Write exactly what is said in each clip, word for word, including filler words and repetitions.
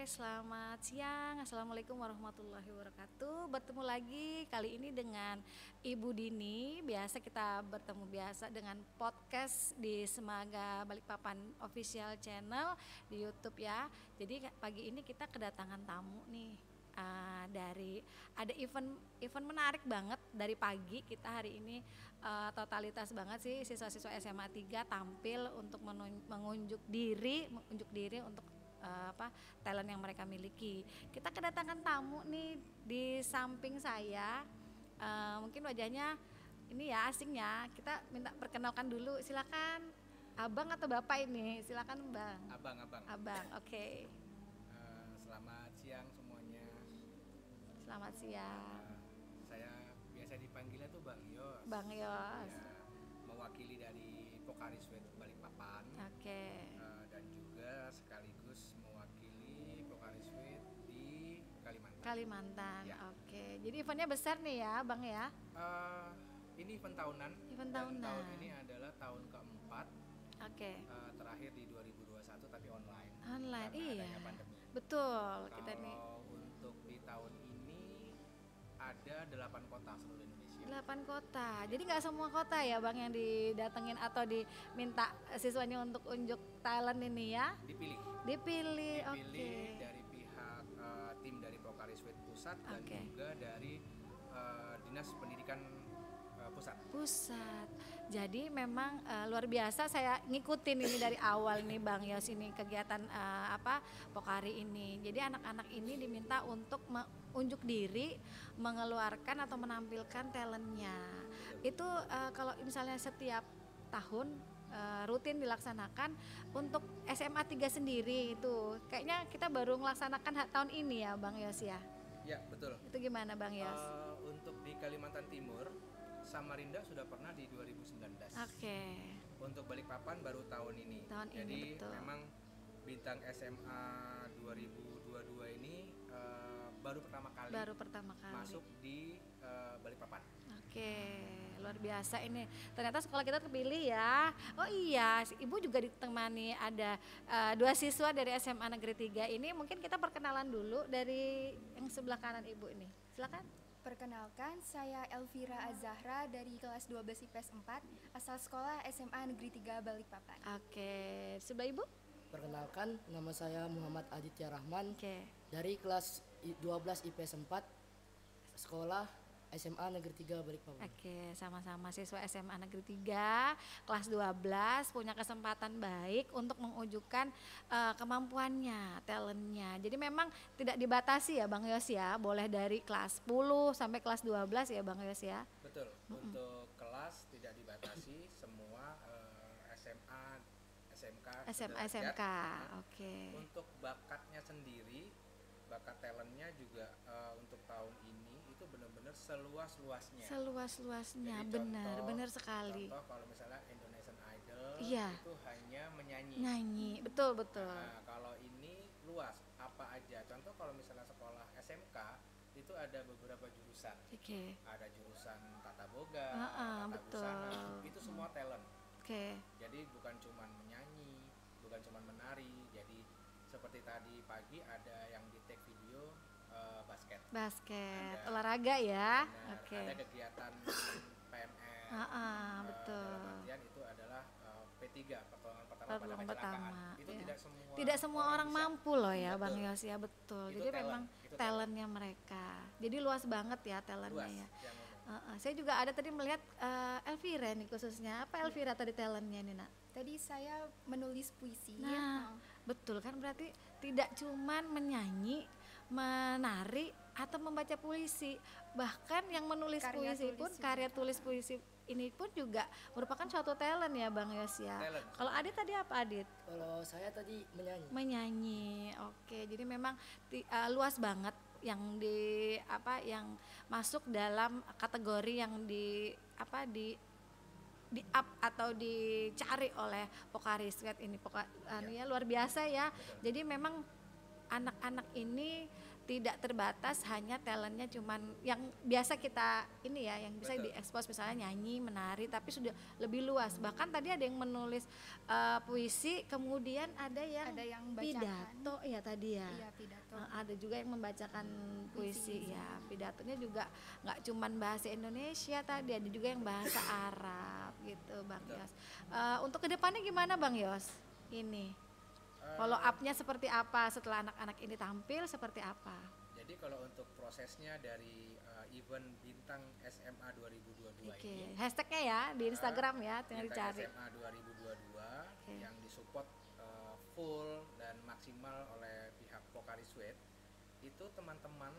selamat siang. Assalamualaikum warahmatullahi wabarakatuh. Bertemu lagi kali ini dengan Ibu Dini. Biasa kita bertemu biasa dengan podcast di Semaga Balikpapan Official Channel di YouTube ya. Jadi pagi ini kita kedatangan tamu nih. Uh, dari ada event event menarik banget dari pagi kita hari ini uh, totalitas banget sih siswa-siswa S M A tiga tampil untuk menun- mengunjuk diri mengunjuk diri untuk uh, apa talent yang mereka miliki. Kita kedatangan tamu nih di samping saya, uh, mungkin wajahnya ini ya asing ya, kita minta perkenalkan dulu, silakan abang atau bapak ini, silakan bang. Abang, abang. Abang, oke. Okay. Uh, selamat siang semuanya. Selamat siang. Uh, saya biasa dipanggilnya tuh Bang Yos. Bang Yos. Ya, mewakili dari Pocari Sweat Balikpapan. Oke. Okay. Uh, dan juga sekaligus mewakili Pocari Sweat di Kalimantan. Kalimantan. Ya. Oke. Okay. Jadi eventnya besar nih ya, Bang ya? Uh, ini event tahunan. Event dan tahunan. Tahun ini adalah tahun keempat. Oke. Okay. Uh, terakhir di dua ribu dua puluh satu tapi online. Online, karena iya. adanya pandemi. Betul. Kalau kita nih. untuk di tahun ini ada delapan kota seluruh Indonesia. delapan kota. Jadi nggak semua kota ya Bang yang didatengin atau diminta siswanya untuk unjuk talent ini ya? Dipilih. Dipilih. Oke. Dipilih okay. dari pihak uh, tim dari Pocari Sweat Pusat dan okay. juga dari uh, Dinas Pendidikan uh, Pusat. Pusat. Jadi memang uh, luar biasa, saya ngikutin ini dari awal nih Bang Yos ini kegiatan uh, apa Pocari ini. Jadi anak-anak ini diminta untuk unjuk diri, mengeluarkan atau menampilkan talentnya. Itu uh, kalau misalnya setiap tahun uh, rutin dilaksanakan. Untuk S M A tiga sendiri itu kayaknya kita baru melaksanakan tahun ini ya Bang Yos ya? Ya betul. Itu gimana Bang Yos? Uh, untuk di Kalimantan Timur, Samarinda sudah pernah di dua ribu sembilan belas. Oke. Okay. Untuk Balikpapan baru tahun ini. Tahun Jadi ini betul. Memang bintang S M A dua ribu dua puluh dua ini uh, baru pertama kali. Baru pertama kali. Masuk di uh, Balikpapan. Oke, luar biasa ini. Ternyata sekolah kita terpilih ya. Oh iya, Ibu juga ditemani ada uh, dua siswa dari S M A Negeri tiga ini. Mungkin kita perkenalan dulu dari yang sebelah kanan Ibu ini. Silakan. Perkenalkan, saya Elvira Azahra dari kelas dua belas I P S empat, asal sekolah S M A Negeri tiga Balikpapan. Oke, sebelah Ibu? Perkenalkan, nama saya Muhammad Aditya Rahman. Oke. Dari kelas dua belas I P S empat, sekolah S M A Negeri tiga Balikpapan. Oke, sama-sama siswa S M A Negeri tiga kelas dua belas punya kesempatan baik untuk mengujukkan uh, kemampuannya, talentnya. Jadi memang tidak dibatasi ya Bang Yos ya, boleh dari kelas sepuluh sampai kelas dua belas ya Bang Yos ya. Betul. Mm-hmm. Untuk kelas tidak dibatasi, semua uh, S M A, S M K, S M A, S M K. Oke. Okay. Untuk bakatnya sendiri, bakat talentnya juga uh, untuk tahun ini itu benar-benar seluas-luasnya. Seluas-luasnya, Jadi benar, contoh, benar sekali. Contoh kalau misalnya Indonesian Idol, iya. itu hanya menyanyi. Nyanyi, betul betul. Nah, kalau ini luas, apa aja. Contoh kalau misalnya sekolah S M K itu ada beberapa jurusan. Oke. Okay. Ada jurusan tata boga, uh, uh, tata betul. busana, itu semua talent. Oke. Okay. Jadi bukan cuma menyanyi, bukan cuma menari. Jadi seperti tadi pagi ada yang di take video uh, basket. Basket, ada, olahraga ya. Oke. Okay. Ada kegiatan P M R. Uh, uh, betul. Dalam artian itu adalah uh, P tiga, pertolongan pertama pertolongan pada kecelakaan. Pertama, itu ya. tidak semua tidak semua orang, orang mampu loh ya betul. Bang Yos ya, betul. Itu jadi talent. memang itu talentnya talent. mereka. Jadi luas banget ya talentnya luas, ya. Uh, uh, saya juga ada tadi melihat uh, Elvira nih khususnya. Apa Elvira tadi talentnya nih Nak? Tadi saya menulis puisi. Nah, oh. betul kan, berarti tidak cuman menyanyi, menari atau membaca puisi, bahkan yang menulis karya puisi pun juga. karya tulis puisi ini pun juga merupakan suatu talent ya Bang Yos ya. Kalau Adit tadi apa Adit? Kalau saya tadi menyanyi. Menyanyi, oke. Jadi memang ti, uh, luas banget yang di apa yang masuk dalam kategori yang di apa di di up atau dicari oleh Pocari Sweat ini. Pokoknya ya. luar biasa ya. Jadi memang anak-anak ini tidak terbatas hanya talentnya cuman yang biasa kita ini ya, yang bisa Betul. diekspos misalnya nyanyi, menari, tapi sudah lebih luas. Bahkan tadi ada yang menulis uh, puisi, kemudian ada yang Ada yang bacakan. pidato ya tadi ya. Iya, pidato. Uh, ada juga yang membacakan puisi Puisi. ya. Pidatonya juga nggak cuman bahasa Indonesia tadi, ada juga yang bahasa Arab gitu Bang Betul. Yos. Uh, untuk kedepannya gimana Bang Yos? Ini Eh, follow up-nya seperti apa setelah anak-anak ini tampil seperti apa? Jadi kalau untuk prosesnya dari uh, event Bintang S M A dua ribu dua puluh dua Oke, ini, hashtagnya ya di Instagram ya, tinggal Bintang dicari. S M A dua ribu dua puluh dua Oke. yang disupport uh, full dan maksimal oleh pihak Pocari Sweat, itu teman-teman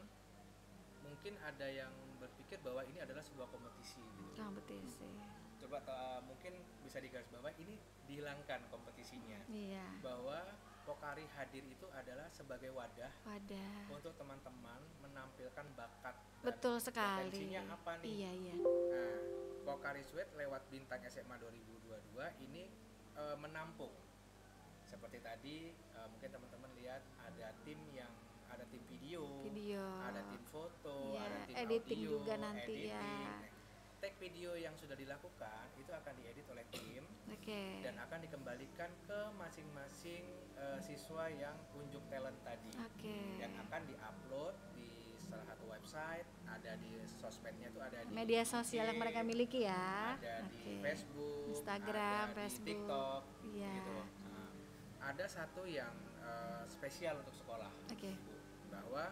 mungkin ada yang berpikir bahwa ini adalah sebuah kompetisi gitu. Kompetisi. Coba uh, mungkin bisa digarisbawahi ini dihilangkan kompetisinya, Iya. bahwa Pocari hadir itu adalah sebagai wadah Wadah. untuk teman-teman menampilkan bakat dan Betul sekali. potensinya apa nih. Iya, iya. Nah, Pocari Sweat lewat Bintang S M A dua ribu dua puluh dua ini e, menampung seperti tadi, e, mungkin teman-teman lihat ada tim yang ada tim video, Video. ada tim foto, Iya, ada tim editing audio, juga nanti editing. ya. Nah, tag video yang sudah dilakukan itu akan diedit oleh tim Oke. dan akan dikembalikan ke masing-masing uh, siswa yang unjuk talent tadi, Oke. yang akan diupload di salah satu website, ada di sosmednya itu ada di Media sosial I G, yang mereka miliki ya. ada Oke. di Facebook, Instagram, ada Facebook. di TikTok, Iya. gitu. Nah, ada satu yang uh, spesial untuk sekolah, Oke. Bu, bahwa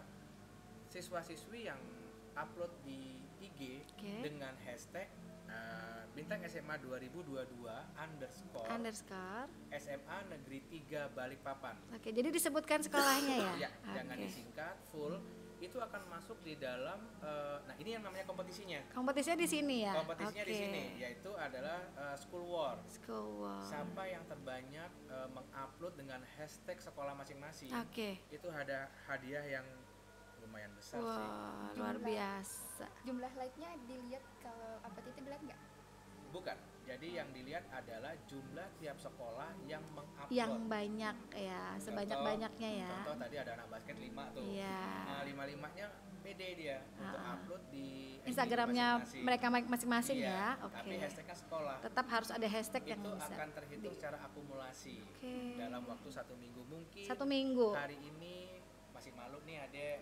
siswa-siswi yang upload di I G Oke. dengan hashtag uh, Bintang S M A dua ribu dua puluh dua underscore Underscore. S M A Negeri tiga Balikpapan. Oke, jadi disebutkan sekolahnya ya? Ya, jangan Oke. disingkat, full. Itu akan masuk di dalam uh, nah ini yang namanya kompetisinya. Kompetisinya di sini ya? Kompetisinya di Oke. sini, yaitu adalah uh, School War. School War. Siapa yang terbanyak uh, mengupload dengan hashtag sekolah masing-masing, Oke. itu ada hadiah yang lumayan besar sih. Wah, luar Jumlah. biasa. Jumlah like-nya dilihat kalau apa itu dilihat nggak? Bukan. Jadi yang dilihat adalah jumlah tiap sekolah yang mengupload. Yang banyak ya, sebanyak-banyaknya ya. Contoh tadi ada anak basket lima tuh. Iya. Nah, lima-limanya pede dia untuk Ah. upload di I G Instagramnya masing-masing. mereka masing-masing Iya, ya. Oke. Tapi hashtagnya sekolah. Tetap harus ada hashtag yang Itu bisa. akan terhitung di- secara akumulasi Oke. dalam waktu satu minggu mungkin. Satu minggu. Hari ini masih malu nih adek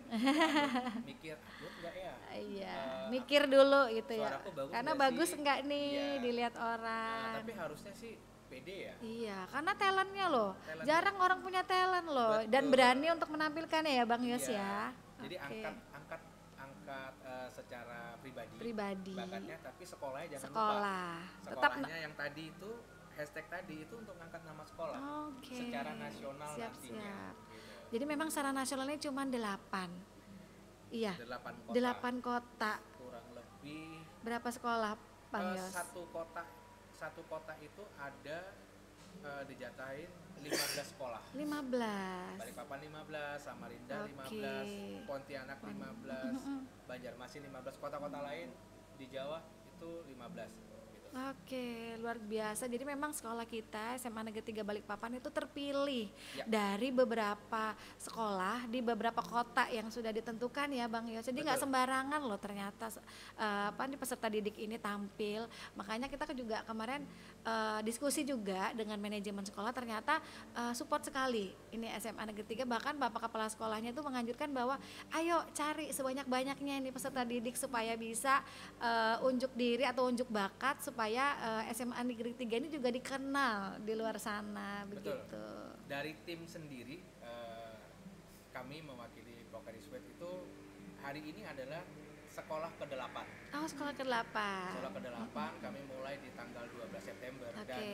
mikir upload nggak ya? Iya, Eh, mikir dulu gitu ya. suaraku bagus Karena nggak bagus sih? enggak nih Iya. dilihat Nah, orang. tapi harusnya sih pede ya. Iya, karena talentnya loh. Talentnya. Jarang orang punya talent loh dan Betul. berani untuk menampilkannya ya Bang Yos Iya. ya. Jadi Oke. angkat angkat angkat eh, secara pribadi, Pribadi. bakatnya, tapi sekolahnya jangan Sekolah. lupa. Tetap Sekolahnya yang tadi itu hashtag tadi itu untuk angkat nama sekolah Oke. secara nasional Siap, nantinya. siap. Gitu. Jadi memang secara nasionalnya cuma delapan. Iya, Delapan kota. delapan kota. Kurang lebih Berapa sekolah Bang eh, Yos? satu kota satu kota itu ada eh, dijatahin lima belas sekolah. lima belas. Balikpapan lima belas, Samarinda Oke. lima belas, Pontianak lima belas, Banjarmasin lima belas, kota-kota lain di Jawa itu lima belas gitu. Oke, luar biasa. Jadi memang sekolah kita S M A Negeri tiga Balikpapan itu terpilih Ya. dari beberapa sekolah di beberapa kota yang sudah ditentukan ya Bang Yos. Jadi nggak Betul. sembarangan loh ternyata eh, apa nih peserta didik ini tampil. Makanya kita juga kemarin eh, diskusi juga dengan manajemen sekolah, ternyata eh, support sekali ini S M A Negeri tiga, bahkan Bapak Kepala sekolahnya itu menganjurkan bahwa ayo cari sebanyak-banyaknya ini peserta didik supaya bisa eh, unjuk diri atau unjuk bakat supaya eh, S M A Negeri tiga ini juga dikenal di luar sana. Betul. Begitu. Dari tim sendiri eh, kami mewakili Pocari Sweat itu hari ini adalah sekolah kedelapan. Oh, sekolah kedelapan. Sekolah kedelapan kami mulai di tanggal dua belas September. Oke. Dan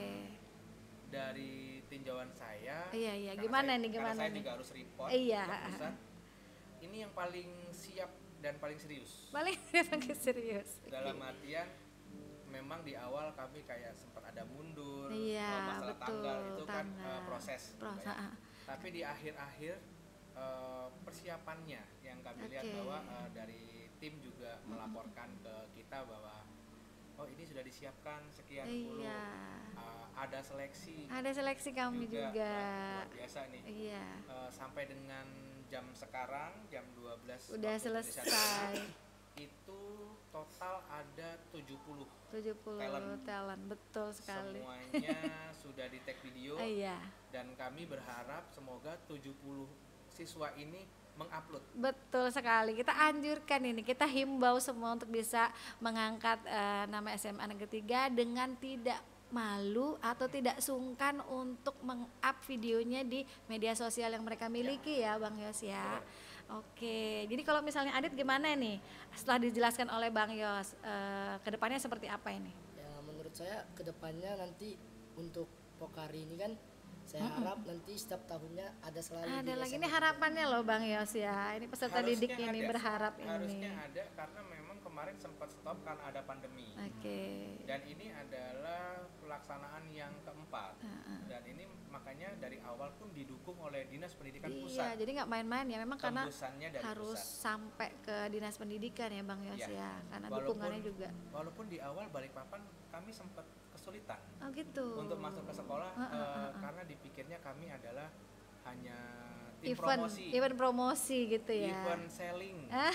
dari tinjauan saya, Iya, iya. karena Gimana saya- nih, karena gimana saya nih? juga harus report Iya. ke pusat, ini yang paling siap dan paling serius. Paling paling serius. Dalam Oke. artian memang di awal kami kayak sempat ada mundur, Iya, kalau masalah betul, tanggal itu kan tanggal. eh, proses, Proses, Mbak ya. ah. Tapi di akhir-akhir eh, persiapannya yang kami lihat Oke. bahwa eh, dari tim juga melaporkan ke kita bahwa oh ini sudah disiapkan sekian puluh, Iya. eh, ada seleksi Ada seleksi kami juga. Wah, luar biasa nih. Iya. Eh, sampai dengan jam sekarang jam dua belas Udah waktu Indonesia selesai. Tengah, itu total ada tujuh puluh tujuh puluh Talent. talent, betul sekali. semuanya sudah di tag video. Ah, iya. Dan kami berharap semoga tujuh puluh siswa ini mengupload. Betul sekali. Kita anjurkan ini, kita himbau semua untuk bisa mengangkat eh, nama S M A Negeri tiga dengan tidak malu atau tidak sungkan untuk meng-up videonya di media sosial yang mereka miliki ya, Bang Yos ya. Oke, jadi kalau misalnya Adit gimana nih setelah dijelaskan oleh Bang Yos, eh, kedepannya seperti apa ini? Ya menurut saya kedepannya nanti untuk Pokari ini kan saya harap nanti setiap tahunnya ada selalu Ada di lagi S M A ini harapannya loh Bang Yos ya. Ini peserta Harusnya didik ini ada, berharap harusnya ini. ada karena memang kemarin sempat stop karena ada pandemi. Oke. Dan ini adalah pelaksanaan yang keempat. Dan ini makanya dari awal pun didukung oleh Dinas Pendidikan Iya, Pusat. jadi nggak main-main ya. Memang karena Tembusannya dari harus pusat. sampai ke dinas pendidikan ya Bang Yos Ya. ya. Karena Walaupun- dukungannya juga. Walaupun di awal Balikpapan kami sempat kesulitan Oh gitu. untuk masuk ke sekolah Ah, ah, eh, ah, ah. karena dipikirnya kami adalah hanya tim Event, promosi, event promosi gitu ya. event selling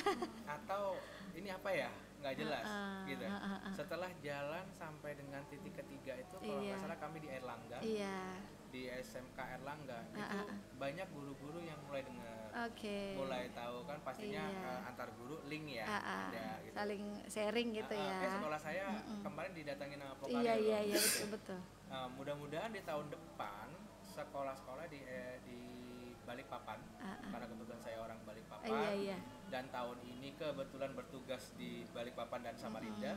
atau ini apa ya nggak jelas Ah, ah, gitu. ah, ah, ah. Setelah jalan sampai dengan titik ketiga itu kalau Iya. nggak salah kami di Erlangga, Iya. di S M K Erlangga Ah, itu ah, ah. banyak guru-guru yang mulai dengar, Oke. mulai tahu kan pastinya Iya. eh, antar guru link ya Ah, ah. ada gitu. Saling sharing gitu Ah, ah, ya. kayak sekolah saya kemarin didatangin sama Pokari Iya loh. iya iya betul betul. Uh, mudah-mudahan di tahun depan sekolah-sekolah di eh, di Balikpapan, Ah, ah. karena kebetulan saya orang Balikpapan, Iya iya. dan tahun ini kebetulan bertugas di Balikpapan dan Samarinda,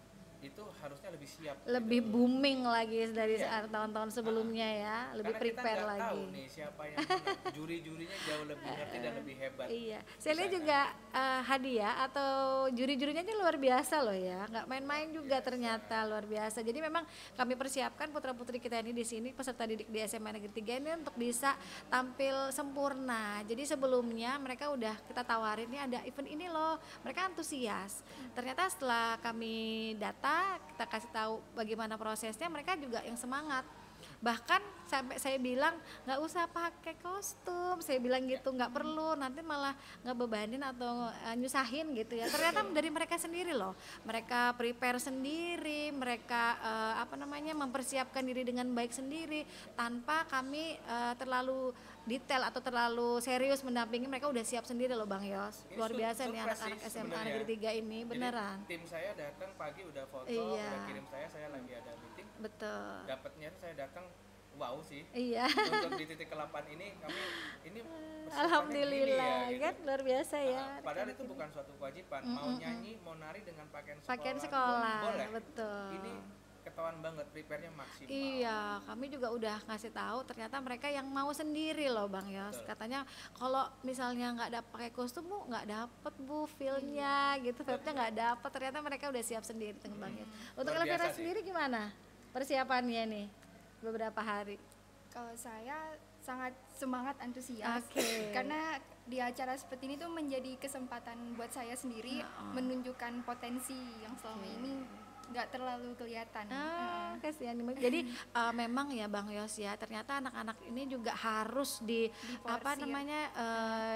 itu harusnya lebih siap. Lebih gitu. booming lagi dari Iya. saat tahun-tahun sebelumnya ya, lebih Karena kita prepare nggak lagi. tahu nih siapa yang menang. Juri-jurinya jauh lebih ngerti dan lebih hebat. Iya, saya lihat Bisa, juga eh, hadiah atau juri-jurinya aja luar biasa loh ya, nggak main-main juga ternyata luar biasa. Jadi memang kami persiapkan putra-putri kita ini di sini peserta didik di S M A Negeri tiga ini untuk bisa tampil sempurna. Jadi sebelumnya mereka udah kita tawarin nih ada event ini loh, mereka antusias. Ternyata setelah kami data, kita kasih tahu bagaimana prosesnya, mereka juga yang semangat. Bahkan sampai saya bilang nggak usah pakai kostum, saya bilang gitu, nggak perlu, nanti malah ngebebanin atau uh, nyusahin gitu ya. Ternyata dari mereka sendiri loh, mereka prepare sendiri, mereka uh, apa namanya mempersiapkan diri dengan baik sendiri tanpa kami uh, terlalu detail atau terlalu serius mendampingi. Mereka udah siap sendiri loh Bang Yos. Ini Luar sur- biasa nih surprise anak-anak sih S M A sebenarnya. Negeri tiga ini, Jadi, beneran. tim saya datang pagi udah foto, Iya. udah kirim saya, saya lagi ada meeting. Betul. Dapatnya saya datang, wow sih. Iya. Untuk di titik ke delapan ini kami ini persiapannya Alhamdulillah gini ya, kan gitu. luar biasa ya. Ah, padahal itu bukan suatu kewajiban. Mau nyanyi, mau nari dengan pakaian sekolah, Pakaian sekolah, boleh. betul. Ini ketahuan banget prepare-nya maksimal. Iya, kami juga udah ngasih tahu ternyata mereka yang mau sendiri loh Bang Yos. Betul. Katanya kalau misalnya nggak dapat pakai kostum bu nggak dapet bu feel-nya gitu, vibe-nya nggak dapet. Ternyata mereka udah siap sendiri dengan Bang Yos. Untuk Luar Elvira biasa sih. sendiri gimana persiapannya nih beberapa hari? Kalau saya sangat semangat antusias Oke. karena di acara seperti ini tuh menjadi kesempatan buat saya sendiri menunjukkan potensi yang selama ini nggak terlalu kelihatan. Ah, Heeh. kasihan nih. Jadi eh, memang ya Bang Yos ya, ternyata anak-anak ini juga harus di Diporsir. apa namanya eh,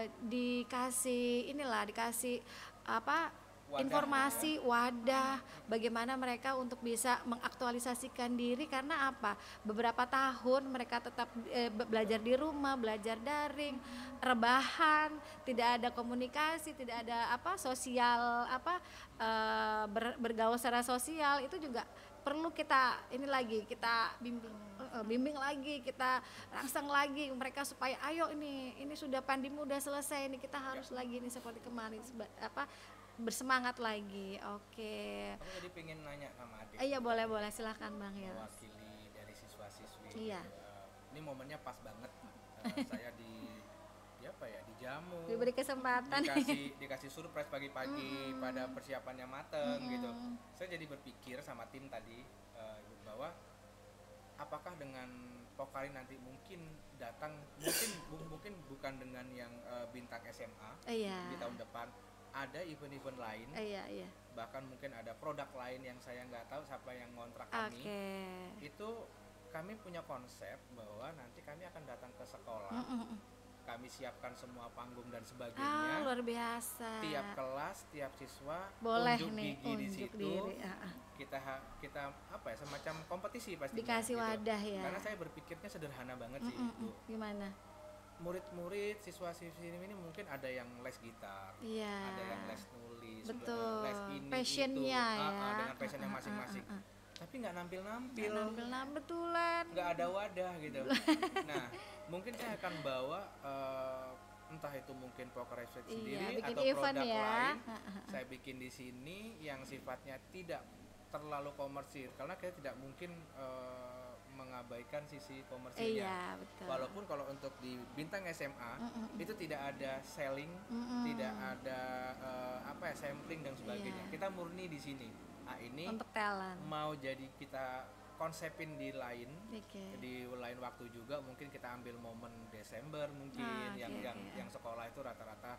dikasih inilah dikasih apa Wadah, informasi wadah bagaimana mereka untuk bisa mengaktualisasikan diri karena apa beberapa tahun mereka tetap eh, be- belajar di rumah, belajar daring, rebahan, tidak ada komunikasi, tidak ada apa sosial apa eh, ber- bergaul secara sosial, itu juga perlu kita ini lagi kita Bimbing. Uh, uh, bimbing lagi, kita rangsang lagi mereka supaya ayo ini ini sudah pandemi udah selesai nih, kita harus lagi nih seperti kemarin seba- apa bersemangat lagi. Oke. Aku jadi pengen nanya sama adik. Eh, iya boleh boleh silahkan Bang Yos. Mewakili dari siswa-siswi. Iya. Eh, ini momennya pas banget. Eh, saya di, di apa ya dijamu. Diberi kesempatan. Dikasih dikasih surprise pagi-pagi pada persiapannya mateng gitu. Mm-mm. Saya jadi berpikir sama tim tadi eh, Ibu, bahwa apakah dengan Pokari nanti mungkin datang mungkin bu- mungkin bukan dengan yang eh, bintang S M A Eh, Iya. di tahun depan, ada event-event lain, Eh, Iya iya. bahkan mungkin ada produk lain yang saya nggak tahu siapa yang ngontrak Oke. kami. Itu kami punya konsep bahwa nanti kami akan datang ke sekolah Mm-mm. kami siapkan semua panggung dan Ah, sebagainya. luar biasa. Tiap kelas, tiap siswa Boleh unjuk nih gigi di unjuk situ. diri. Ah, ah. Kita ha- kita apa ya, semacam kompetisi pastinya. Dikasih gitu. wadah ya. Karena saya berpikirnya sederhana banget sih, Mm-mm, Bu. Gimana? Murid-murid, siswa-siswi ini mungkin ada yang les gitar, Iya. ada yang les nulis, Betul. les ini Passionnya itu, ya. Ah, ah, dengan passionnya Ah, ah, masing-masing. ah, ah. Tapi nggak nampil-nampil, Nampil-nampil betulan. nggak ada wadah gitu. Nah, mungkin saya akan bawa eh, entah itu mungkin Poker Research Iya, sendiri bikin atau event produk ya. lain, Ah, ah, ah. saya bikin di sini yang sifatnya tidak terlalu komersil karena kita tidak mungkin eh, mengabaikan sisi komersilnya. Iya, betul. Walaupun kalau untuk di Bintang S M A Mm-mm. itu tidak ada selling, Mm-mm. tidak ada eh, apa ya, sampling dan sebagainya. Iya. Kita murni di sini. Nah, ini Untuk talent. mau jadi kita konsepin di lain Oke. di lain waktu juga, mungkin kita ambil momen Desember mungkin Ah, yang oke, yang oke. yang sekolah itu rata-rata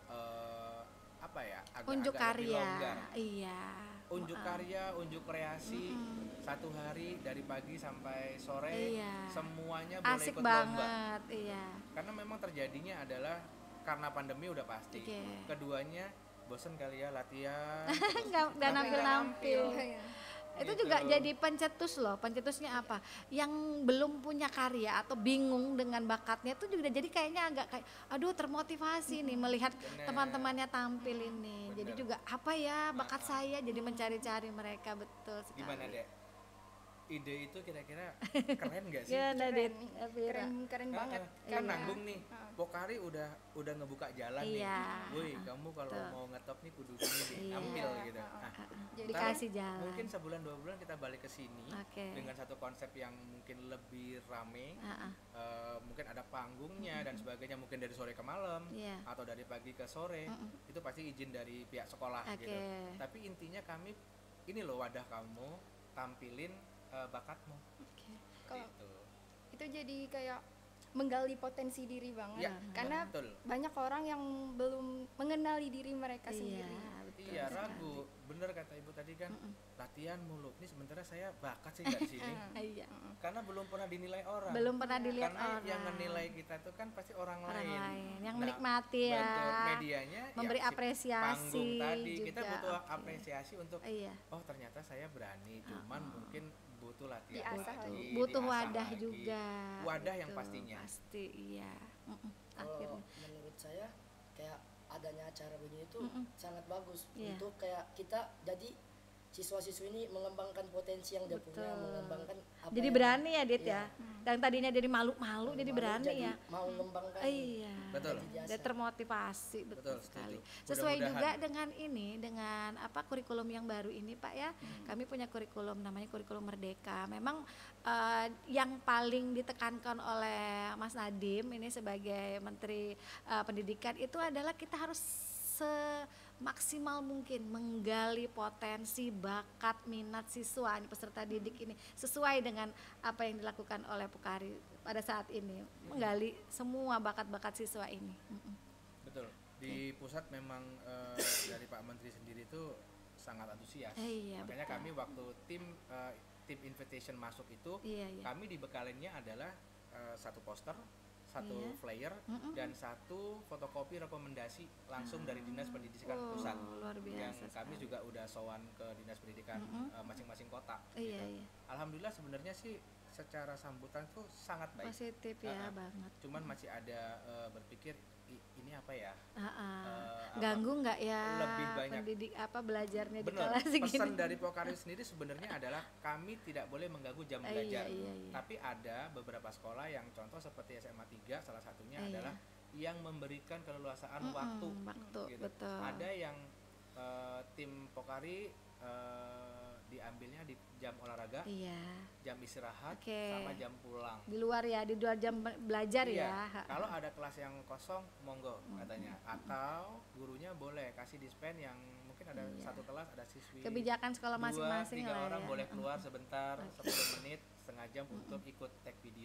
eh, apa ya, agak Unjuk agak lebih karya. longgar. Iya. Unjuk Maaf. karya, unjuk kreasi, Mm-mm. satu hari dari pagi sampai sore, Iya. semuanya boleh Asik ikut lomba. banget, iya. Karena memang terjadinya adalah karena pandemi udah pasti. Oke. Keduanya bosen kali ya latihan. terus, Nggak nggak tapi nampil-nampil. Iya. Itu Gitu. juga jadi pencetus loh. Pencetusnya apa? Yang belum punya karya atau bingung dengan bakatnya itu juga jadi kayaknya agak kayak aduh termotivasi nih melihat Bener. teman-temannya tampil ini. Jadi Bener. juga apa ya bakat Ah, ah. saya jadi mencari-cari mereka betul sekali. Gimana dek? Ide itu kira-kira keren nggak sih? Gimana Keren Dit? nih. Elvira? keren keren Ah, banget ah. Kan Karena- nanggung nih. Ah. Pokari udah udah ngebuka jalan Iya. nih. Woi, kamu kalau Betul. mau ngetop nih kudu gini nih, Iya. tampil gitu. Ah, Nah, Ah, ah. Jadi ntar Dikasih jalan. mungkin sebulan dua bulan kita balik ke sini Oke. dengan satu konsep yang mungkin lebih rame. Ah, ah. Eh, mungkin ada panggungnya dan sebagainya, mungkin dari sore ke malam Iya. atau dari pagi ke sore. Mm-mm. Itu pasti izin dari pihak sekolah Oke. gitu. Tapi intinya kami ini loh wadah kamu, tampilin eh, bakatmu. Oke. Kalau Gitu. itu jadi kayak menggali potensi diri banget Ya, karena betul. banyak orang yang belum mengenali diri mereka Iya, sendiri. betul Iya, sekali. ragu. Bener kata ibu tadi kan, Mm-mm. latihan mulu. Ini sementara saya bakat sih nggak di sini. Iya. Karena belum pernah dinilai orang. Belum pernah dilihat Karena orang. yang menilai kita itu kan pasti orang, orang lain. lain yang Nah, menikmati ya. Betul, medianya ya memberi si apresiasi panggung tadi kita juga, butuh oke. apresiasi untuk Iya. oh ternyata saya berani, cuman Oh. mungkin butuh latihan Diasah lagi, lagi. Butuh diasah wadah lagi. juga. Wadah yang gitu. pastinya. Pasti iya. Mm-mm. Kalau Akhirnya. menurut saya kayak adanya acara begini itu Mm-mm. sangat bagus Iya. untuk kayak kita jadi siswa-siswi ini mengembangkan potensi yang dia punya, Betul. mengembangkan apa Jadi yang- berani ya Dit Iya. ya. Dan tadinya jadi malu-malu jadi malu berani jadi ya. mau mengembangkan Iya. Betul. jadi Dan jasa. termotivasi betul, Betul, sekali. setuju. Sesuai Mudah-mudahan. juga dengan ini dengan apa kurikulum yang baru ini Pak ya. Kami punya kurikulum namanya kurikulum Merdeka. Memang eh, yang paling ditekankan oleh Mas Nadiem ini sebagai Menteri eh, Pendidikan itu adalah kita harus semaksimal mungkin menggali potensi, bakat, minat siswa ini peserta didik ini sesuai dengan apa yang dilakukan oleh Pokari pada saat ini, menggali semua bakat-bakat siswa ini. Mm-mm. Betul. Di pusat memang eh, dari Pak Menteri sendiri itu sangat antusias. Eh, iya, Makanya betul. kami waktu tim eh, tim invitation masuk itu, Iya, iya. kami dibekalinnya adalah eh, satu poster, satu Iya. flyer, Mm-mm. dan satu fotokopi rekomendasi langsung dari Dinas Pendidikan Oh, Pusat. luar Yang biasa kami sekali. juga udah sowan ke Dinas Pendidikan Mm-mm. eh, masing-masing kota. Iya, gitu. iya. Alhamdulillah sebenarnya sih secara sambutan tuh sangat baik. Positif ya Ah, ah. banget. Cuman masih ada eh, berpikir "I- ini apa ya? Ah, ah. Eh, apa? Ganggu nggak ya Lebih banyak. pendidik apa belajarnya di Benar. kelas Pesan segini? dari Pokari sendiri sebenarnya adalah kami tidak boleh mengganggu jam Eh, belajar. iya, iya, iya. Tapi ada beberapa sekolah yang contoh seperti S M A tiga salah satunya Eh, adalah yang memberikan keleluasaan Mm-mm, waktu. waktu, gitu. betul. Ada yang eh, tim Pokari eh, diambilnya di jam olahraga, Iya. jam istirahat, Oke. sama jam pulang. Di luar ya, di luar jam be- belajar Iya, ya. Ha, kalau ha. ada kelas yang kosong, monggo katanya. Atau gurunya boleh kasih dispen yang mungkin ada Iya. satu kelas ada siswi Kebijakan sekolah masing-masing dua, tiga lah orang ya. boleh Mm-mm. keluar sebentar, Oke. sepuluh menit, setengah jam untuk ikut tag video.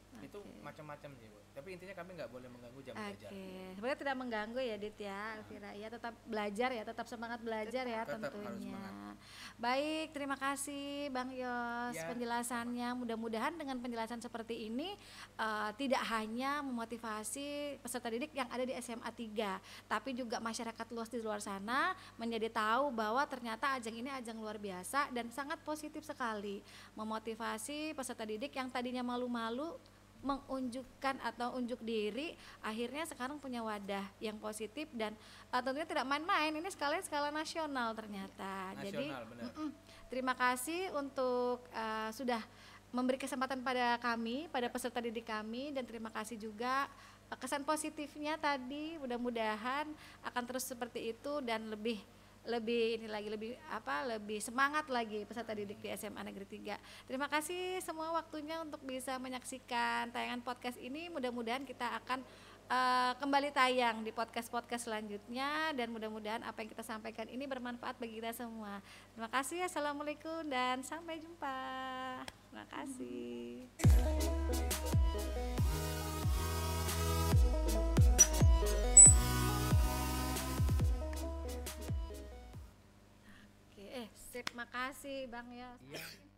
Itu Oke. macam-macam sih Bu. Tapi intinya kami nggak boleh mengganggu jam Oke, belajar. sebenarnya tidak mengganggu ya Dit ya, Elvira ya, tetap belajar ya, tetap semangat belajar ya Tetap harus tentunya. semangat. Baik, terima kasih Bang Yos Ya. penjelasannya. Mudah-mudahan dengan penjelasan seperti ini eh, tidak hanya memotivasi peserta didik yang ada di S M A tiga, tapi juga masyarakat luas di luar sana menjadi tahu bahwa ternyata ajang ini ajang luar biasa dan sangat positif sekali, memotivasi peserta didik yang tadinya malu-malu mengunjukkan atau unjuk diri, akhirnya sekarang punya wadah yang positif dan uh, tentunya tidak main-main, ini sekalian skala nasional ternyata. Jadi Nasional, benar. mm-mm, terima kasih untuk uh, sudah memberi kesempatan pada kami, pada peserta didik kami, dan terima kasih juga uh, kesan positifnya tadi, mudah-mudahan akan terus seperti itu dan lebih lebih ini lagi lebih apa lebih semangat lagi peserta didik di S M A Negeri tiga. Terima kasih semua waktunya untuk bisa menyaksikan tayangan podcast ini. Mudah-mudahan kita akan uh, kembali tayang di podcast-podcast selanjutnya dan mudah-mudahan apa yang kita sampaikan ini bermanfaat bagi kita semua. Terima kasih. Assalamualaikum dan sampai jumpa. Terima kasih. Oke, eh sip, makasih Bang Yos. Iya.